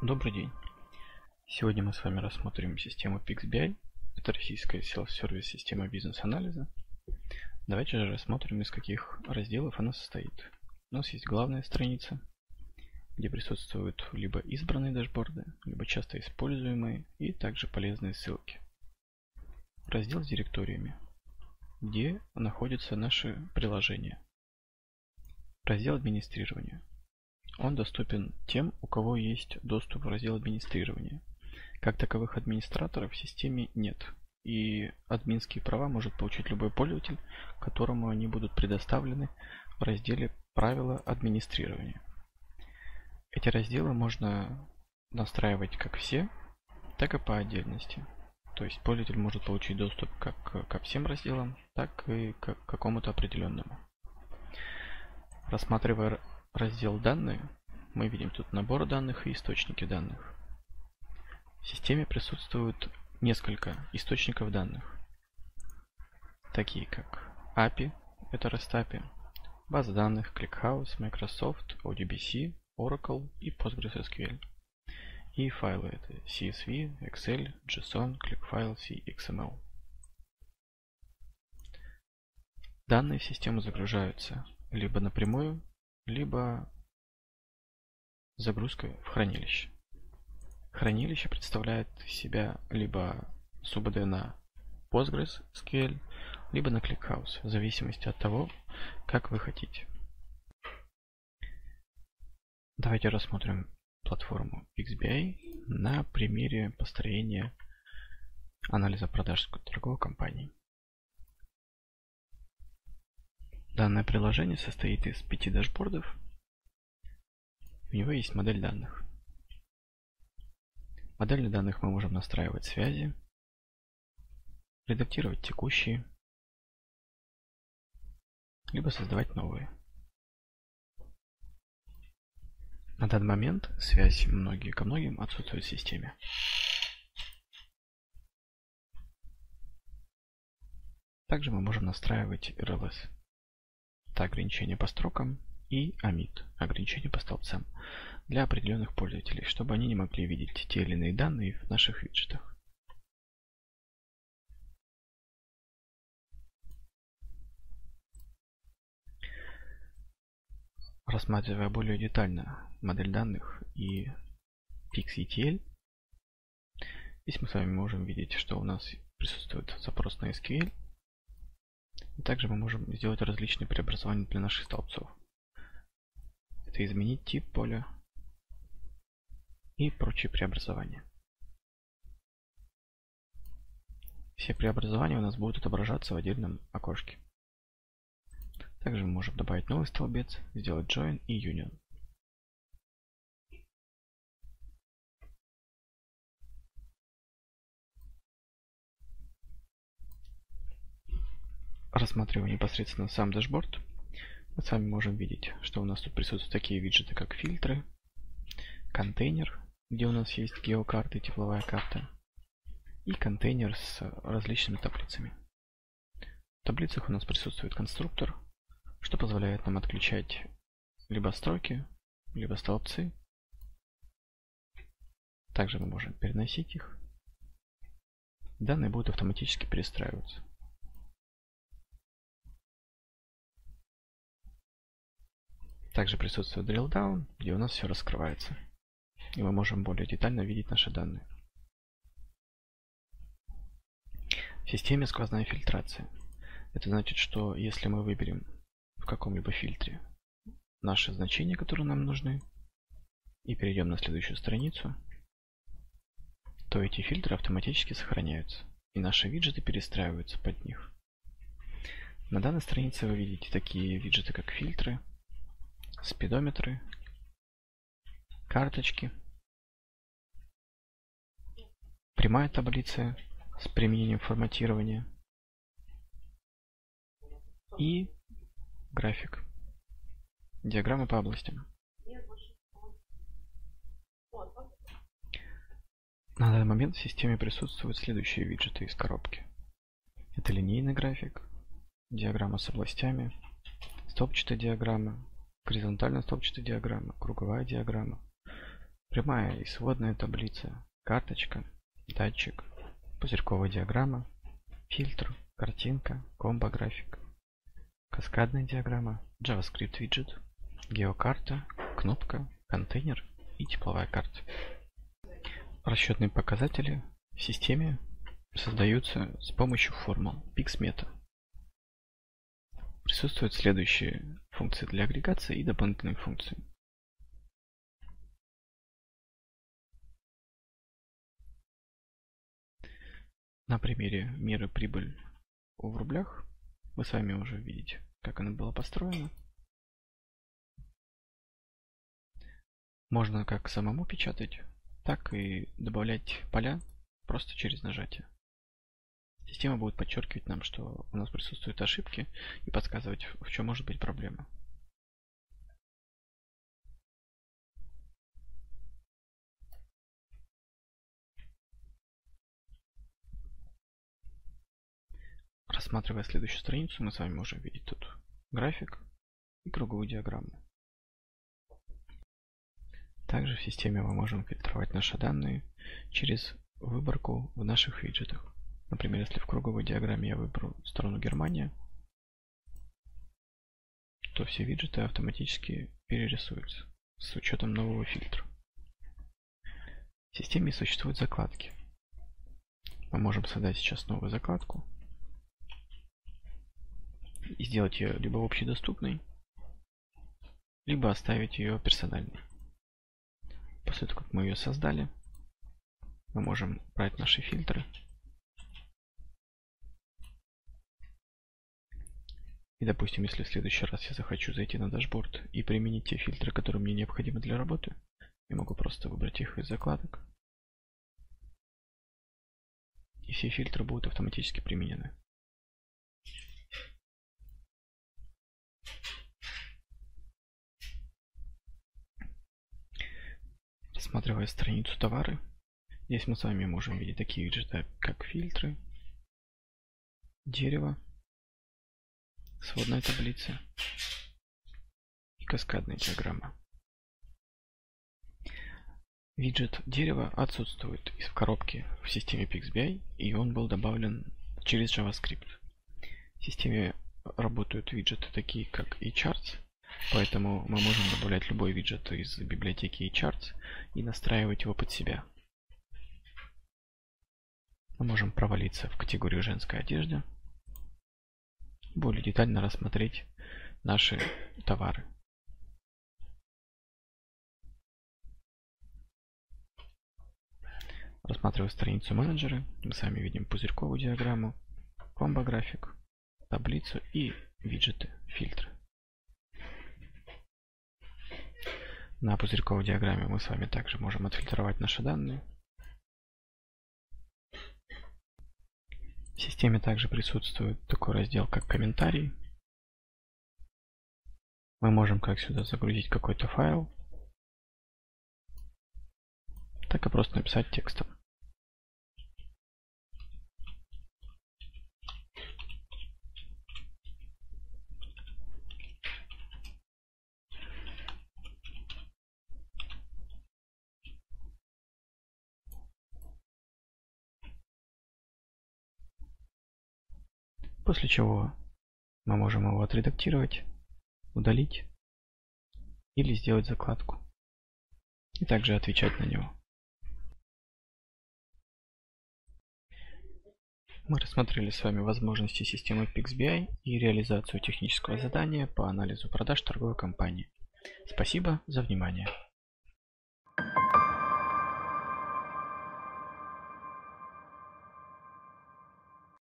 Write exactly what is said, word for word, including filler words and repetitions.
Добрый день. Сегодня мы с вами рассмотрим систему PixBI. Это российская селф-сервис система бизнес-анализа. Давайте же рассмотрим, из каких разделов она состоит. У нас есть главная страница, где присутствуют либо избранные дашборды, либо часто используемые и также полезные ссылки. Раздел с директориями, где находятся наши приложения. Раздел администрирования. Он доступен тем, у кого есть доступ в раздел администрирования. Как таковых администраторов в системе нет, и админские права может получить любой пользователь, которому они будут предоставлены в разделе «Правила администрирования». Эти разделы можно настраивать как все, так и по отдельности. То есть пользователь может получить доступ как ко всем разделам, так и к какому-то определенному. Рассматривая раздел «Данные», мы видим тут набор данных и источники данных. В системе присутствуют несколько источников данных, такие как эй пи ай, это REST эй пи ай, база данных ClickHouse, Microsoft, о ди би си, Oracle и PostgreSQL. И файлы это си эс ви, Excel, JSON, ClickFiles и икс эм эл. Данные в систему загружаются либо напрямую, либо загрузкой в хранилище. Хранилище представляет из себя либо субд на PostgreSQL, либо на ClickHouse, в зависимости от того, как вы хотите. Давайте рассмотрим платформу PixBI на примере построения анализа продаж торговой компании. Данное приложение состоит из пяти дашбордов. У него есть модель данных. В модели данных мы можем настраивать связи, редактировать текущие, либо создавать новые. На данный момент связь многие ко многим отсутствует в системе. Также мы можем настраивать эр эл эс. Это ограничение по строкам, и омит, ограничение по столбцам, для определенных пользователей, чтобы они не могли видеть те или иные данные в наших виджетах. Рассматривая более детально модель данных и PixETL, здесь мы с вами можем видеть, что у нас присутствует запрос на эс кью эль. И также мы можем сделать различные преобразования для наших столбцов. Это изменить тип поля и прочие преобразования. Все преобразования у нас будут отображаться в отдельном окошке. Также мы можем добавить новый столбец, сделать join и union. Рассматривая непосредственно сам дашборд, мы с вами можем видеть, что у нас тут присутствуют такие виджеты, как фильтры, контейнер, где у нас есть геокарта и тепловая карта, и контейнер с различными таблицами. В таблицах у нас присутствует конструктор, что позволяет нам отключать либо строки, либо столбцы. Также мы можем переносить их. Данные будут автоматически перестраиваться. Также присутствует drill down, где у нас все раскрывается. И мы можем более детально видеть наши данные. В системе сквозная фильтрация. Это значит, что если мы выберем в каком-либо фильтре наши значения, которые нам нужны, и перейдем на следующую страницу, то эти фильтры автоматически сохраняются, и наши виджеты перестраиваются под них. На данной странице вы видите такие виджеты, как фильтры, спидометры, карточки, прямая таблица с применением форматирования и график, диаграммы по областям. На данный момент в системе присутствуют следующие виджеты из коробки. Это линейный график, диаграмма с областями, столбчатая диаграмма, горизонтальная столбчатая диаграмма, круговая диаграмма, прямая и сводная таблица, карточка, датчик, пузырьковая диаграмма, фильтр, картинка, комбо-график, каскадная диаграмма, JavaScript виджет, геокарта, кнопка, контейнер и тепловая карта. Расчетные показатели в системе создаются с помощью формул PixMeta. Присутствуют следующие функции для агрегации и дополнительные функции. На примере меры прибыль в рублях вы с вами уже видите, как она была построена. Можно как самому печатать, так и добавлять поля просто через нажатие. Система будет подчеркивать нам, что у нас присутствуют ошибки, и подсказывать, в чем может быть проблема. Рассматривая следующую страницу, мы с вами можем видеть тут график и круговую диаграмму. Также в системе мы можем фильтровать наши данные через выборку в наших виджетах. Например, если в круговой диаграмме я выберу страну Германия, то все виджеты автоматически перерисуются с учетом нового фильтра. В системе существуют закладки. Мы можем создать сейчас новую закладку и сделать ее либо общедоступной, либо оставить ее персональной. После того, как мы ее создали, мы можем брать наши фильтры и, допустим, если в следующий раз я захочу зайти на дашборд и применить те фильтры, которые мне необходимы для работы, я могу просто выбрать их из закладок, и все фильтры будут автоматически применены. Рассматривая страницу товары, здесь мы с вами можем видеть такие виджеты, как фильтры, дерево, сводная таблица и каскадная диаграмма. Виджет дерева отсутствует в коробке в системе PixBI, и он был добавлен через JavaScript. В системе работают виджеты такие как eCharts, поэтому мы можем добавлять любой виджет из библиотеки eCharts и настраивать его под себя. Мы можем провалиться в категорию женской одежды, более детально рассмотреть наши товары. Рассматривая страницу менеджера, мы сами видим пузырьковую диаграмму, комбо-график, таблицу и виджеты, фильтры. На пузырьковой диаграмме мы с вами также можем отфильтровать наши данные. В системе также присутствует такой раздел, как комментарии. Мы можем как сюда загрузить какой-то файл, так и просто написать текстом. После чего мы можем его отредактировать, удалить или сделать закладку и также отвечать на него. Мы рассмотрели с вами возможности системы PixBI и реализацию технического задания по анализу продаж торговой компании. Спасибо за внимание.